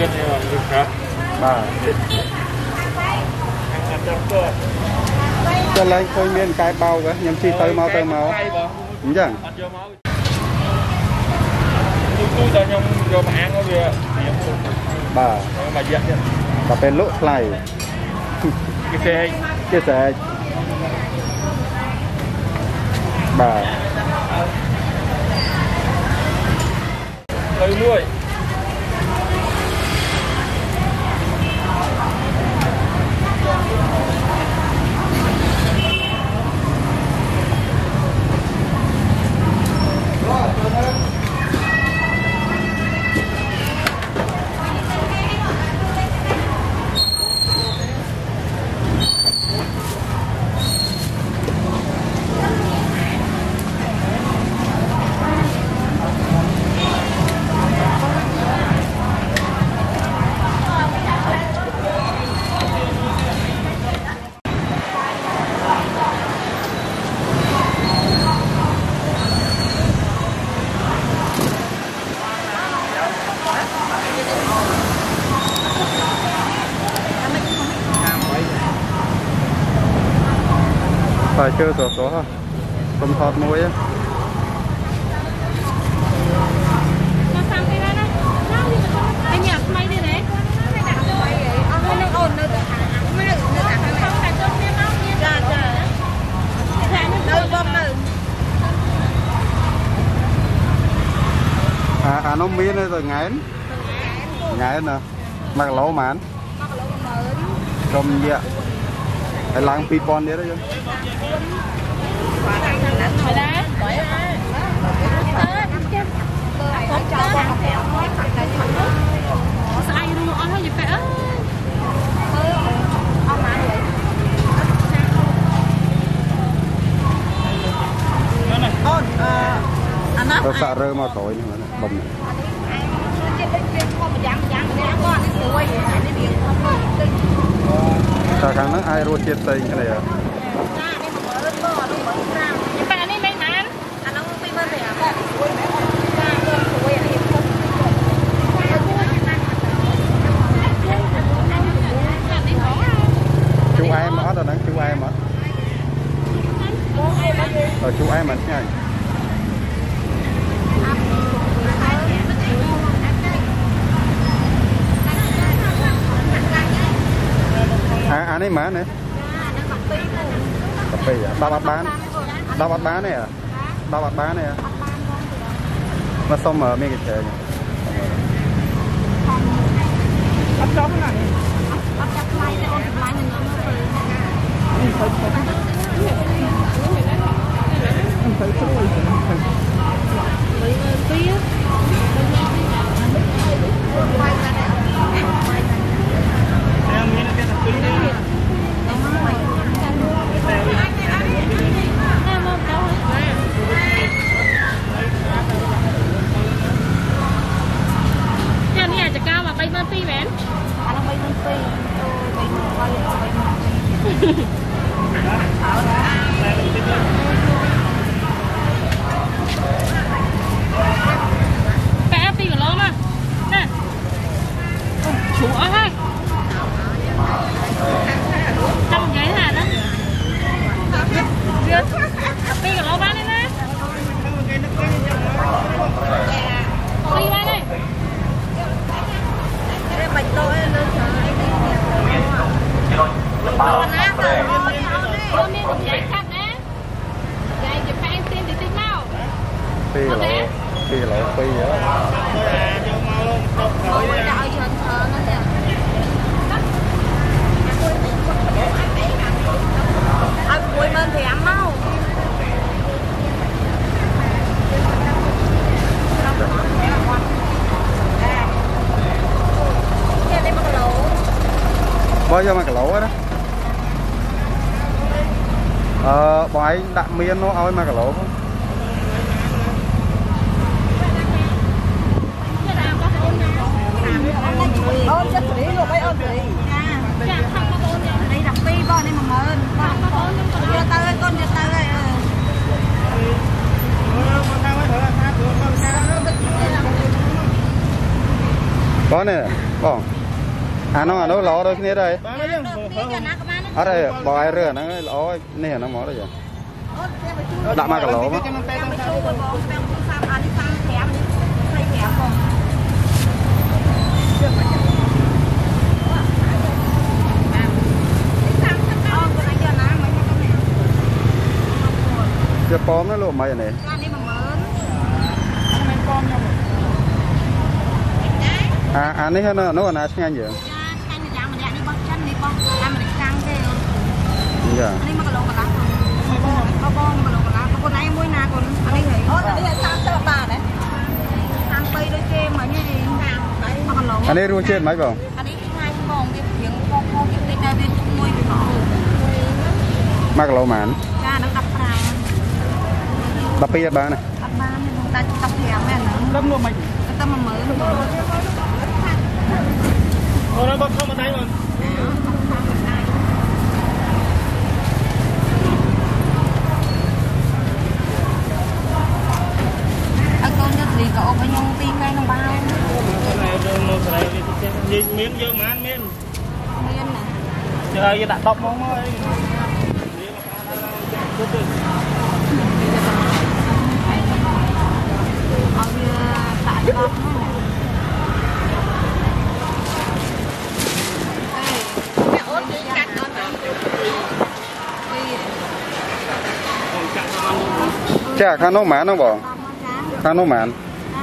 miên này là được hả? Bà cho lên khôi miên cái bao cái nhắm chi tới mau đúng chẳng tôi cho nhông vô mà ăn nó về bà mà giật bà bên lỗ này chia sẻ bà tới nuôi phải chơi số ha không thọt muối á nó miên này rồi ngán nè mặc lẩu mán cầm gì ạ phải lang pi pon đấy đó chứ tôi sợ rơi mà tối nhưng mà bầm sao kháng nó ai ruột chết tay cái này à chú ai mất rồi đấy chú ai mất rồi chú ai mất nha anh ấy má nè cà phê à đau bát bán này à đau bát bán này à nó xong mà mấy cái chè bao giờ mà cái lẩu đó bọn ấy đạm miên nó ơi mà cái lẩu không ôn chất lý luôn mấy ôn lý đây đặc pi con đây mà ơn giờ tao ơi con giờ tao ơi có nè bỏng nó ló đôi khi đây ở đây bỏ ai rửa nó ló nè nó mỏ đây rồi đã mà cả ló chưa pom nó luôn mấy này này nó còn ai nghe gì dạ anh ấy luôn trên mấy vòng mắc lâu màn đập bia ba này đập luôn mày nó bóc không mà thấy rồi ăn con nhất thì cậu phải nhung tim ngay nó bao miếng vô mà ăn miếng này trời đặt bọc mong ơi chả khăn nấu mán không bỏ khăn nấu mán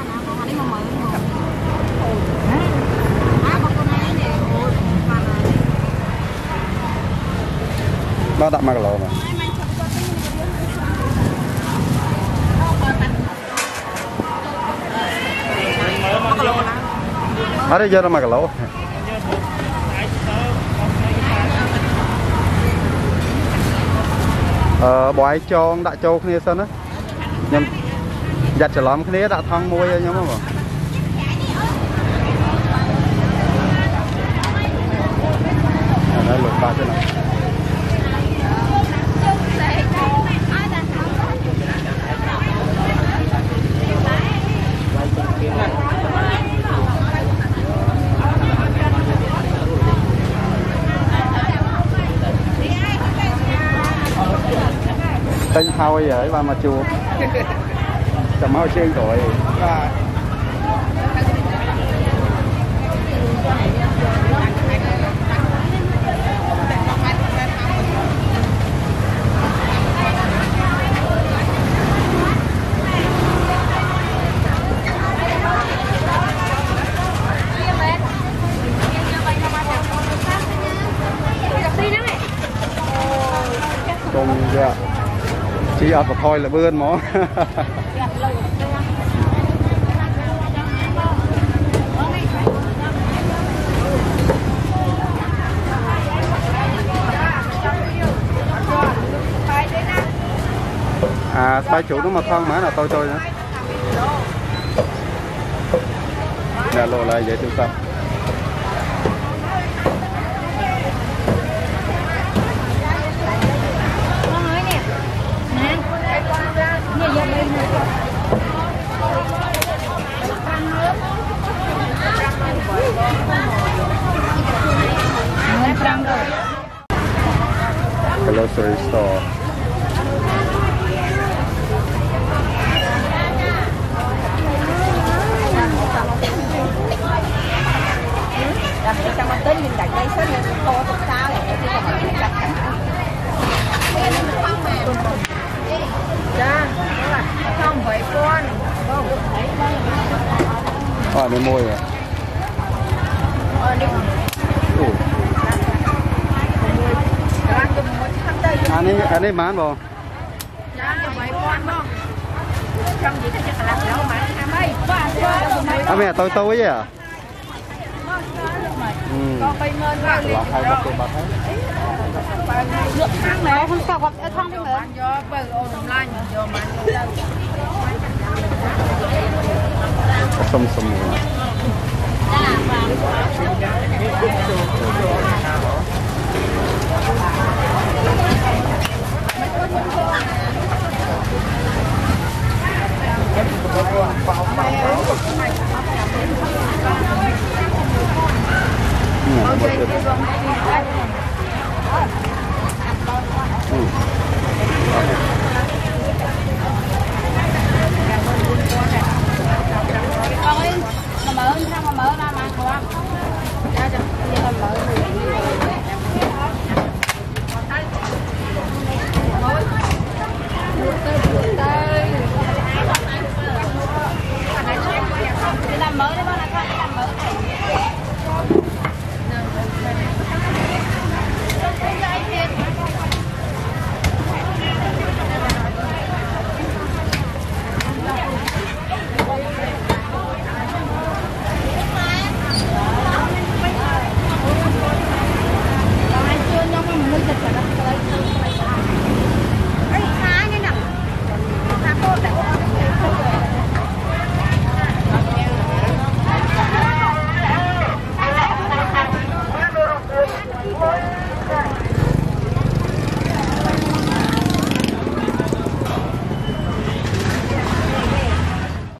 nó đậm mặc lỗ mà ở đây giờ nó mặc lỗ bói cho đã châu kia sân á nhưng giặt trở lắm cái đã thăng môi nhau mà đây lột ba thế này tên thôi vậy ba mà chua cầm máu trên rồi cùng dạ chỉ ở một thôi là bươn mó bài chủ nó mà thân má là tôi nữa nè lộ lại vậy tiêu tâm grocery store trong tính mình đặt đây số lượng to thật sao này thì còn mình đặt không phải con ở bên môi rồi anh ấy bán vào mẹ tôi vậy à không sao gặp thông đi nữa sông một